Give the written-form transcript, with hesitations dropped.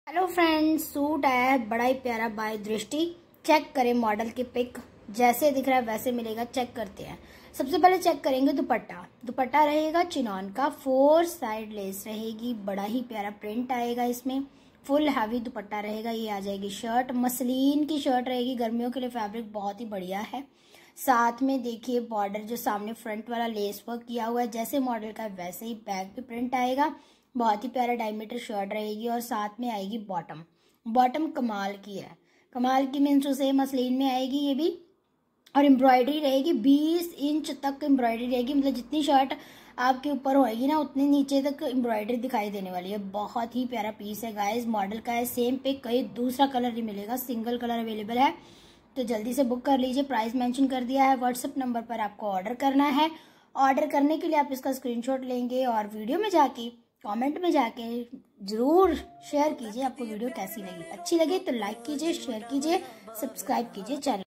Hello friends, suit आया है बड़ा ही प्यारा बाय दृष्टि। चेक करें मॉडल की पिक, जैसे दिख रहा है वैसे मिलेगा। चेक करते हैं। सबसे पहले चेक करेंगे दुपट्टा। दुपट्टा रहेगा चिनॉन का, 4 साइड लेस रहेगी, बड़ा ही प्यारा प्रिंट आएगा इसमें। फुल हैवी दुपट्टा रहेगा। ये आ जाएगी शर्ट, मसलिन की शर्ट रहेगी, गर्मियों के लिए फैब्रिक बहुत ही बढ़िया है। साथ में देखिए बॉर्डर जो सामने फ्रंट वाला लेस वर्क किया हुआ है, जैसे मॉडल का वैसे ही बैक पे प्रिंट आएगा। बहुत ही प्यारा डायमीटर शर्ट रहेगी और साथ में आएगी बॉटम। बॉटम कमाल की है, कमाल की मीन्स टू से मसलिन में आएगी ये भी। और एम्ब्रॉयडरी रहेगी, 20 इंच तक एम्ब्रॉयडरी रहेगी। मतलब जितनी शर्ट आपके ऊपर होएगी ना उतनी नीचे तक एम्ब्रॉयडरी दिखाई देने वाली है। बहुत ही प्यारा पीस है गाइस। मॉडल का है सेम पे, कहीं दूसरा कलर नहीं मिलेगा, सिंगल कलर अवेलेबल है। तो जल्दी से बुक कर लीजिए। प्राइस मेंशन कर दिया है, व्हाट्सएप नंबर पर आपको ऑर्डर करना है। ऑर्डर करने के लिए आप इसका स्क्रीनशॉट लेंगे और वीडियो में जाके कमेंट में जाके जरूर शेयर कीजिए आपको वीडियो कैसी लगी। अच्छी लगे तो लाइक कीजिए, शेयर कीजिए, सब्सक्राइब कीजिए चैनल।